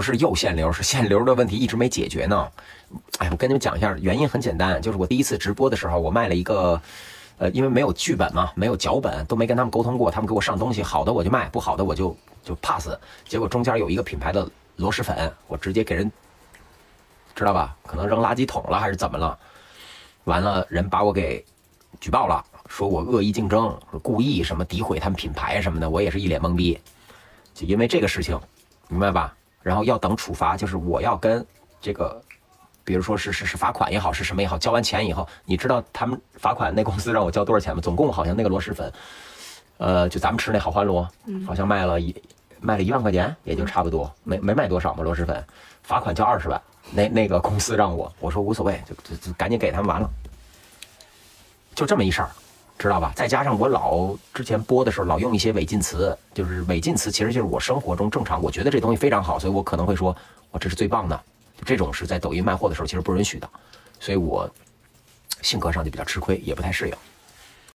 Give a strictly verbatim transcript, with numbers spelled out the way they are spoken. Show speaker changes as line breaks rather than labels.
是又限流，是限流的问题一直没解决呢。哎，我跟你们讲一下，原因很简单，就是我第一次直播的时候，我卖了一个，呃，因为没有剧本嘛，没有脚本，都没跟他们沟通过，他们给我上东西，好的我就卖，不好的我就就 pass。结果中间有一个品牌的螺蛳粉，我直接给人，知道吧？可能扔垃圾桶了还是怎么了？完了，人把我给举报了，说我恶意竞争，故意什么诋毁他们品牌什么的，我也是一脸懵逼。就因为这个事情，明白吧？然后要等处罚，就是我要跟这个，比如说是是是罚款也好，是什么也好，交完钱以后，你知道他们罚款那公司让我交多少钱吗？总共好像那个螺蛳粉，呃，就咱们吃那好欢螺，好像卖了一卖了一万块钱，也就差不多，没没卖多少嘛螺蛳粉，罚款交二十万。那那个公司让我，我说无所谓，就就就赶紧给他们完了，就这么一事儿，知道吧？再加上我老之前播的时候老用一些违禁词，就是违禁词其实就是我生活中正常，我觉得这东西非常好，所以我可能会说，我这是最棒的，就这种是在抖音卖货的时候其实不允许的，所以我性格上就比较吃亏，也不太适应。